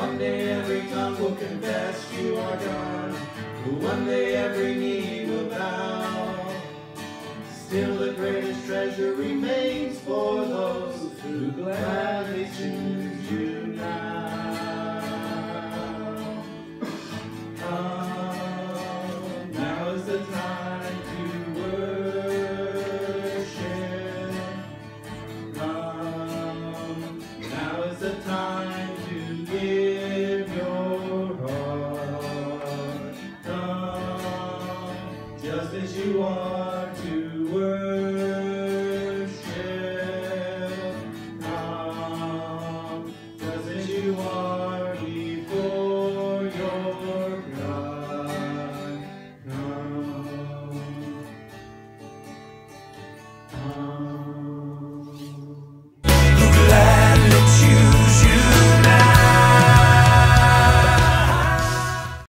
One day every tongue will confess you are God. One day every knee will bow. Still the greatest treasure remains for those who gladly choose you now. Come, now is the time to worship. Come, now is the time to give your heart. Come, just as you are to